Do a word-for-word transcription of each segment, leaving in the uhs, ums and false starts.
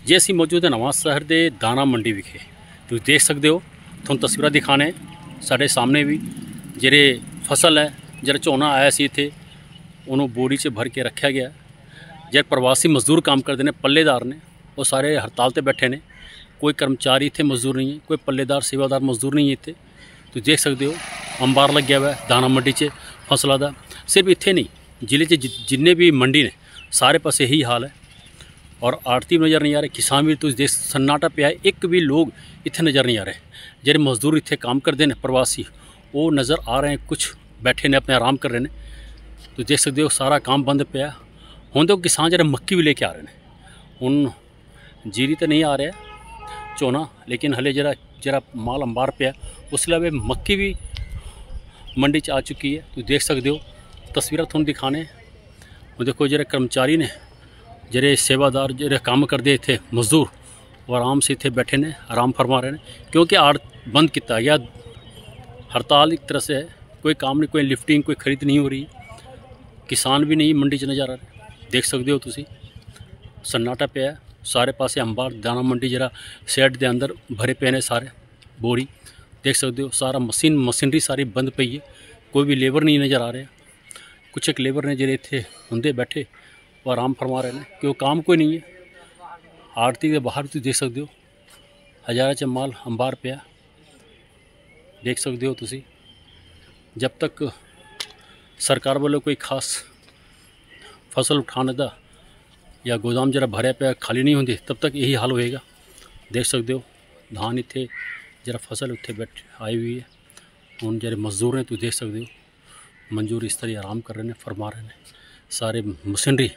ਜੇ ਅਸੀਂ ਮੌਜੂਦ ਹਾਂ ਨਵਾਂ ਸ਼ਹਿਰ ਦੇ ਦਾਣਾ ਮੰਡੀ ਵਿਖੇ। ਤੁਸੀਂ ਦੇਖ ਸਕਦੇ ਹੋ, ਤੁਹਾਨੂੰ ਤਸਵੀਰਾਂ ਦਿਖਾਣੇ ਸਾਡੇ ਸਾਹਮਣੇ ਵੀ ਜਿਹੜੇ ਫਸਲ ਹੈ, ਜਿਹੜਾ ਝੋਨਾ ਆਇਆ ਸੀ ਇੱਥੇ ਉਹਨੂੰ ਬੋਰੀ 'ਚ ਭਰ ਕੇ ਰੱਖਿਆ ਗਿਆ। ਜਿਹੜੇ ਪ੍ਰਵਾਸੀ ਮਜ਼ਦੂਰ ਕੰਮ ਕਰਦੇ ਨੇ, ਪੱਲੇਦਾਰ ਨੇ, ਉਹ ਸਾਰੇ ਹੜਤਾਲ ਤੇ ਬੈਠੇ ਨੇ। ਕੋਈ ਕਰਮਚਾਰੀ ਇੱਥੇ ਮਜ਼ਦੂਰ ਨਹੀਂ ਹੈ, ਕੋਈ ਪੱਲੇਦਾਰ ਸੇਵਾਦਾਰ ਮਜ਼ਦੂਰ ਨਹੀਂ ਹੈ ਇੱਥੇ। ਤੁਸੀਂ ਦੇਖ ਸਕਦੇ ਹੋ ਅੰਬਾਰ ਲੱਗਿਆ ਹੋਇਆ ਦਾਣਾ ਮੰਡੀ 'ਚ ਫਸਲਾਂ ਦਾ। ਸਿਰਫ ਇੱਥੇ ਨਹੀਂ, ਜ਼ਿਲ੍ਹੇ 'ਚ ਜਿੰਨੇ ਵੀ ਮੰਡੀ ਨੇ ਸਾਰੇ ਪਾਸੇ ਇਹੀ ਹਾਲ ਹੈ। और आड़ती नज़र नहीं आ रहे, किसान भी तुम देख सन्नाटा पे है, एक भी लोग इतने नज़र नहीं आ रहे। जेरे मजदूर इतने काम करते हैं प्रवासी, वो नज़र आ रहे हैं, कुछ बैठे ने अपने आराम कर रहे हैं। तो देख सकते हो सारा काम बंद पे हुण तो किसान जरा मक्की भी लेके आ रहे हैं। हुण जीरी तो नहीं आ रहा झोना, लेकिन हले जरा जरा माल अंबार पे उस अलावा मक्की भी मंडी च आ चुकी है। तो देख सकते हो तस्वीर थोड़ा दिखाने। देखो जरा कर्मचारी ने, ਜਿਹੜੇ सेवादार ਜਿਹੜੇ ਕੰਮ ਕਰਦੇ ਇੱਥੇ मजदूर, वो आराम से इतने बैठे ने, आराम फरमा रहे हैं, क्योंकि आड़ बंद किया गया। हड़ताल एक तरह से है, कोई काम नहीं, कोई लिफ्टिंग, कोई खरीद नहीं हो रही। किसान भी नहीं मंडी च नज़र आ रहे। देख सकते हो तुसी सन्नाटा पे है सारे पासे। अंबार दाना मंडी जरा सैड के अंदर भरे पे ने सारे बोरी। देख सकते हो सारा मशीन मशीनरी सारी बंद पई है, कोई भी लेबर नहीं नज़र आ रहा। कुछ एक लेबर ने ਜਿਹੜੇ ਇੱਥੇ ਹੁੰਦੇ बैठे वो आराम फरमा रहे हैं, क्यों काम कोई नहीं है। आड़ती के बाहर तुम देख सकते हो हज़ारा च माल अंबार पे। देख सकते हो तुसी, जब तक सरकार वालों कोई खास फसल उठाने का या गोदाम जरा भरे पे खाली नहीं होंगे, तब तक यही हाल होएगा। देख सकते हो धान इतने जरा फसल उत्थे बैठ आई हुई है। उन जरे मजदूर हैं, तुम देख सकते हो मंजूर इस तरह आराम कर रहे हैं, फरमा रहे हैं। सारे मशीनरी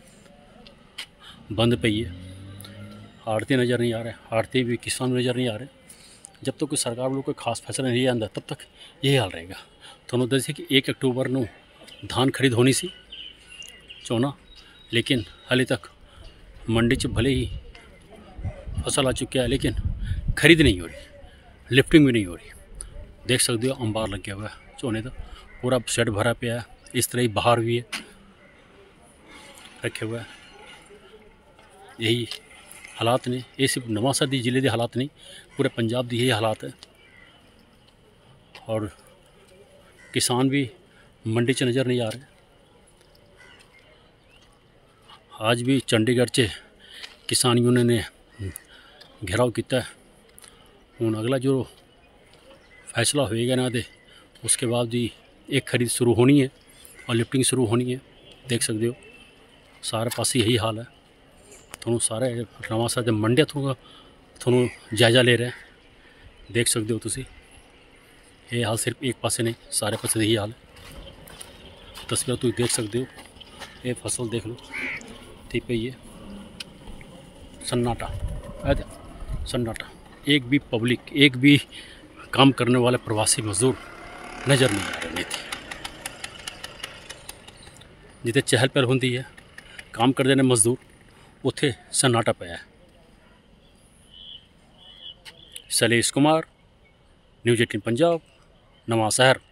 बंद पई है, आड़ती नज़र नहीं आ रहे, आड़ती भी किसान नज़र नहीं आ रहे। जब तक तो कोई सरकार वालों कोई खास फैसला नहीं आंदा, तब तक यही हाल रहेगा। थोड़ा दसे कि एक अक्टूबर को धान खरीद होनी सी झोना, लेकिन हाले तक मंडी च भले ही फसल आ चुकी है, लेकिन खरीद नहीं हो रही, लिफ्टिंग भी नहीं हो रही। देख सकते हो अंबार लगे हुआ है झोने का, पूरा शेड भरा पे है। इस तरह ही बाहर भी है रखे हुआ है। यही हालात ने, ये सिर्फ नवांशहर जिले के हालात नहीं, पूरे पंजाब की यही हालात है। और किसान भी मंडी च नज़र नहीं आ रहे। आज भी चंडीगढ़ च किसान यूनियन ने घेराव किया है। हुण अगला जो फैसला होएगा ना दे, उसके बाद ही एक खरीद शुरू होनी है और लिफ्टिंग शुरू होनी है। देख सकते हो सारे पास यही हाल है। थोड़ा सारे नवांशहर मंडिया थोड़ा थोड़ा जायजा ले रहे हैं। देख सकते हो तुसी ये हाल सिर्फ एक पासे नहीं, सारे पासे यही हाल है। तस्वीर तुम देख सकते हो, ये फसल देख लो ठीक है। ये सन्नाटा सन्नाटा, एक भी पब्लिक, एक भी काम करने वाले प्रवासी मजदूर नज़र नहीं आ रहे थे। जिते चहल पहल होंगी है, काम करते हैं मजदूर, उत्थे सन्नाटा पाया। Salesh Kumar, news eighteen Punjab, Nawanshahr.